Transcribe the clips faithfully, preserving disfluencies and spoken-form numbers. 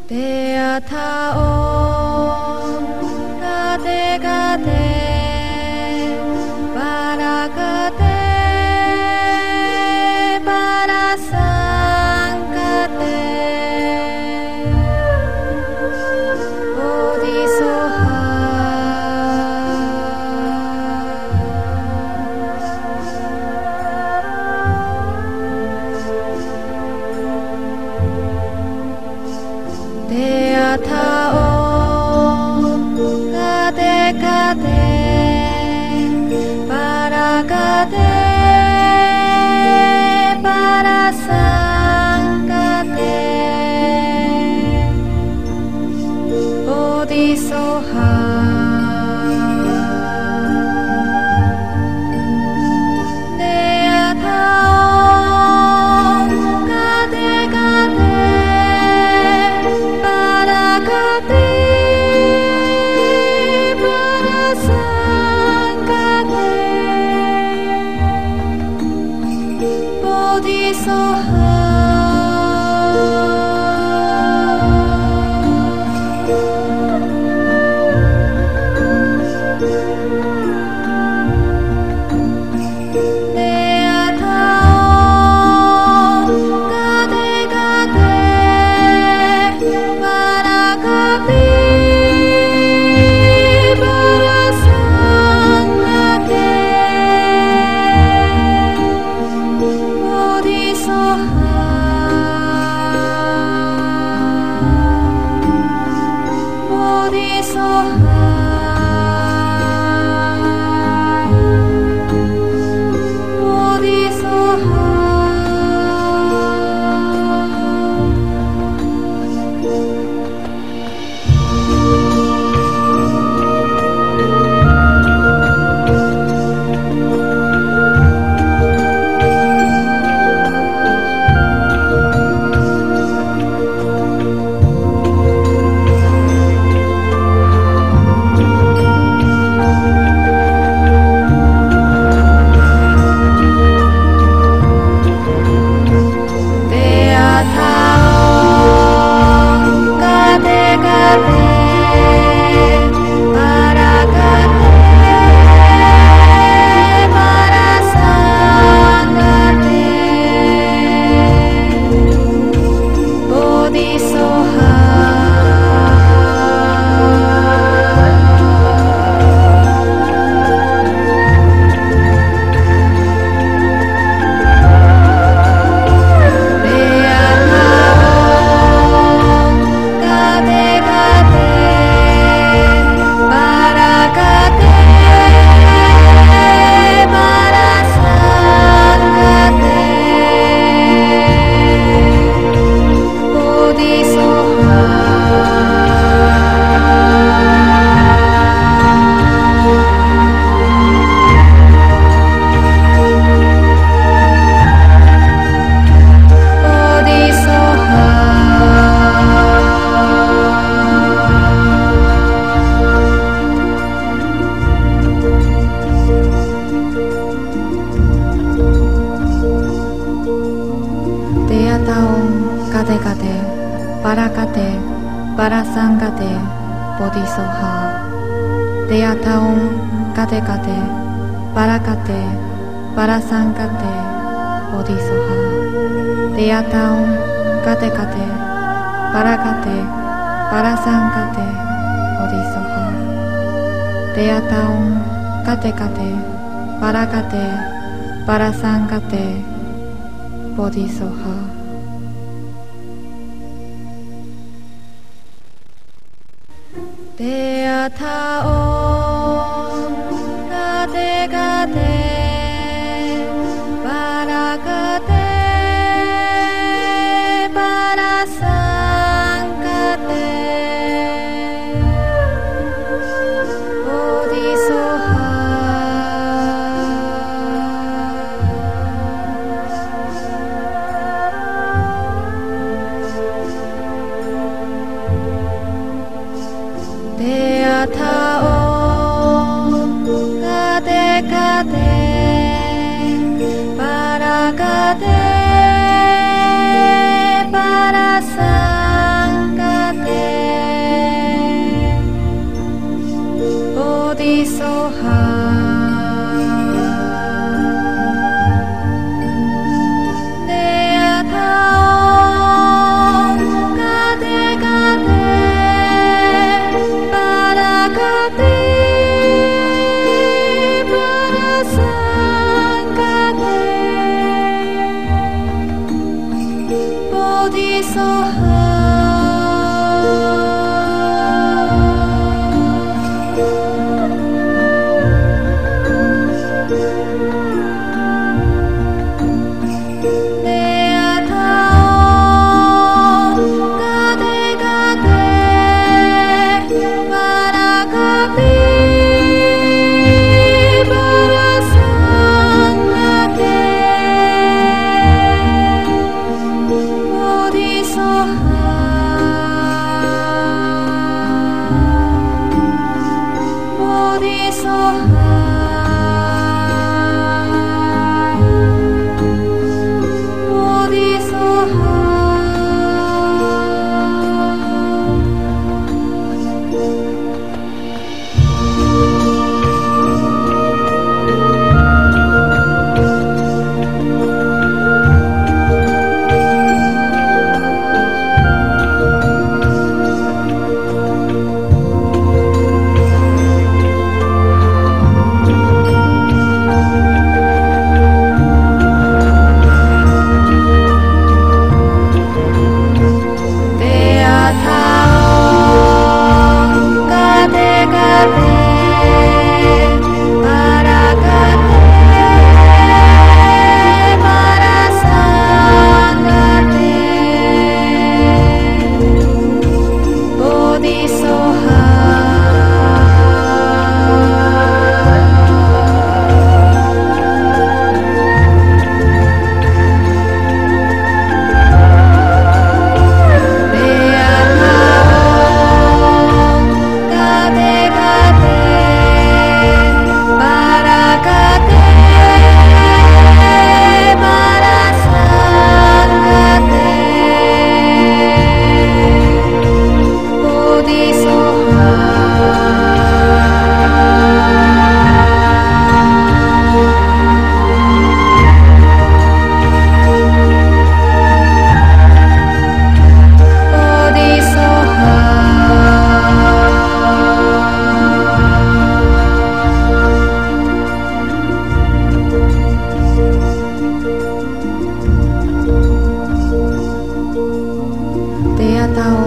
Te ataon kate kate para kate para sangkate bodhisoha Te ataon kate kate para kate para sangkate bodhisoha Te ataon kate kate para kate para sangkate bodhisoha Te ataon kate kate para kate para sangkate bodhisoha bodhisoha Kate kate, para kate, para sangkate, bodhisoha. Te ataon kate kate, para kate, para sangkate, bodhisoha. Te ataon kate kate, para kate, para sangkate, bodhisoha. Te ataon kate kate, para kate, para sangkate, bodhisoha. Te ataon kate kate para kate para sangkate bodhisoha Te ataon kate kate para kate para sangkate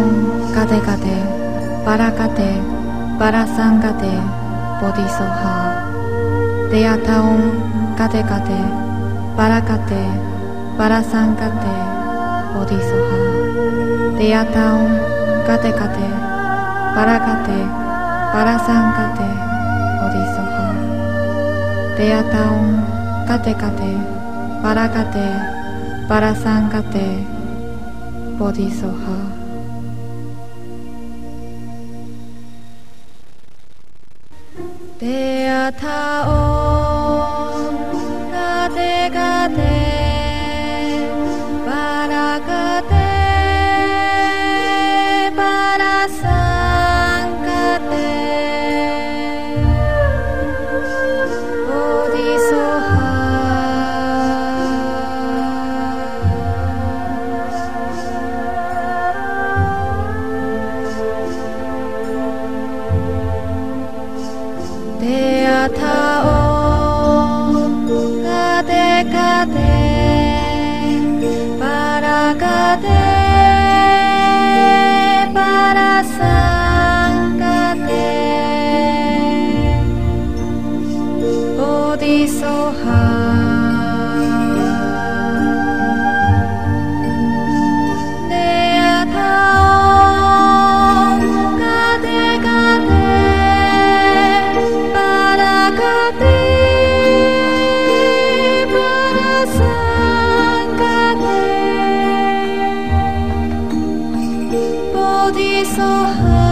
ンガデガデバラガデバラサンガデボディソハデヤタオンガデガデバラガデバラサンガデボディソハデヤタオンガデガデバラガデバラサンガデボディソハデヤタオンガデガデバラガデバラサンガデボディソハデヤタオンガデガデバラガデバラサンガデボディソハデヤタオンガデガデバラガデバラサンガデボディソハボディソハ